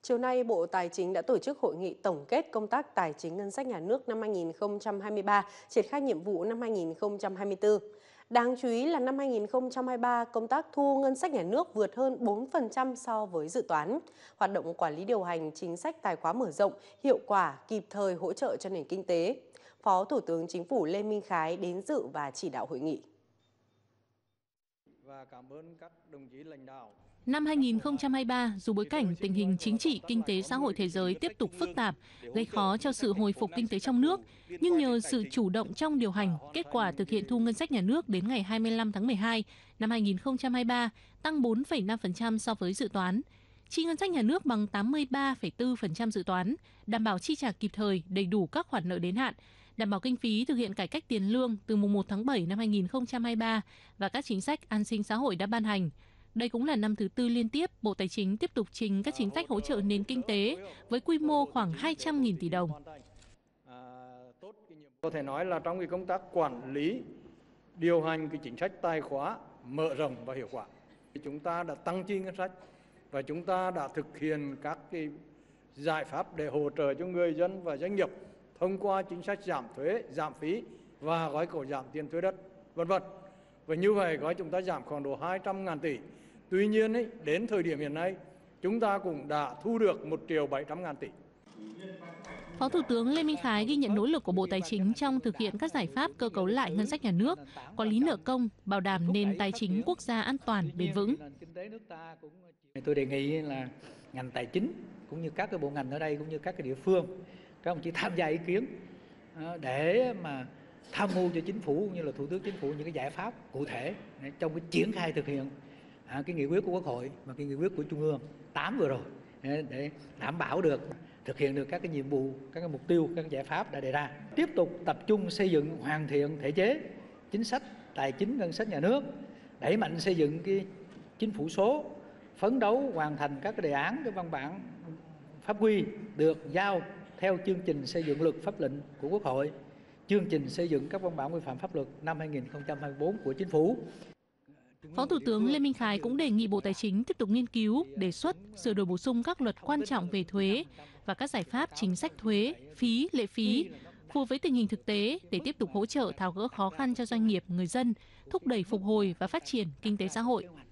Chiều nay, Bộ Tài chính đã tổ chức hội nghị tổng kết công tác tài chính ngân sách nhà nước năm 2023, triển khai nhiệm vụ năm 2024. Đáng chú ý là năm 2023, công tác thu ngân sách nhà nước vượt hơn 4% so với dự toán. Hoạt động quản lý điều hành chính sách tài khóa mở rộng, hiệu quả, kịp thời hỗ trợ cho nền kinh tế. Phó Thủ tướng Chính phủ Lê Minh Khái đến dự và chỉ đạo hội nghị. Và cảm ơn các đồng chí lãnh đạo. Năm 2023, dù bối cảnh tình hình chính trị, kinh tế, xã hội thế giới tiếp tục phức tạp, gây khó cho sự hồi phục kinh tế trong nước, nhưng nhờ sự chủ động trong điều hành, kết quả thực hiện thu ngân sách nhà nước đến ngày 25 tháng 12 năm 2023 tăng 4,5% so với dự toán. Chi ngân sách nhà nước bằng 83,4% dự toán, đảm bảo chi trả kịp thời, đầy đủ các khoản nợ đến hạn, đảm bảo kinh phí thực hiện cải cách tiền lương từ mùng 1 tháng 7 năm 2023 và các chính sách an sinh xã hội đã ban hành. Đây cũng là năm thứ tư liên tiếp Bộ Tài chính tiếp tục trình các chính sách hỗ trợ nền kinh tế với quy mô khoảng 200.000 tỷ đồng. Có thể nói là trong cái công tác quản lý, điều hành cái chính sách tài khóa mở rộng và hiệu quả, chúng ta đã tăng chi ngân sách và chúng ta đã thực hiện các cái giải pháp để hỗ trợ cho người dân và doanh nghiệp thông qua chính sách giảm thuế, giảm phí và gói cổ giảm tiền thuê đất, vân vân. Và như vậy gói chúng ta giảm khoảng độ 200.000 tỷ. Tuy nhiên đến thời điểm hiện nay chúng ta cũng đã thu được 1.700.000 tỷ. Phó Thủ tướng Lê Minh Khái ghi nhận nỗ lực của Bộ Tài chính trong thực hiện các giải pháp cơ cấu lại ngân sách nhà nước, quản lý nợ công, bảo đảm nền tài chính quốc gia an toàn, bền vững. Tôi đề nghị là ngành tài chính cũng như các cái bộ ngành ở đây cũng như các cái địa phương, các đồng chí tham gia ý kiến để mà tham mưu cho chính phủ cũng như là Thủ tướng Chính phủ những cái giải pháp cụ thể trong cái triển khai thực hiện cái nghị quyết của Quốc hội và cái nghị quyết của Trung ương 8 vừa rồi để đảm bảo được thực hiện được các cái nhiệm vụ, các cái mục tiêu, các cái giải pháp đã đề ra. Tiếp tục tập trung xây dựng hoàn thiện thể chế, chính sách tài chính ngân sách nhà nước, đẩy mạnh xây dựng cái chính phủ số, phấn đấu hoàn thành các cái đề án, cái văn bản pháp quy được giao theo chương trình xây dựng luật pháp lệnh của Quốc hội, chương trình xây dựng các văn bản quy phạm pháp luật năm 2024 của Chính phủ. Phó Thủ tướng Lê Minh Khái cũng đề nghị Bộ Tài chính tiếp tục nghiên cứu, đề xuất, sửa đổi bổ sung các luật quan trọng về thuế và các giải pháp chính sách thuế, phí, lệ phí, phù với tình hình thực tế để tiếp tục hỗ trợ tháo gỡ khó khăn cho doanh nghiệp, người dân, thúc đẩy phục hồi và phát triển kinh tế xã hội.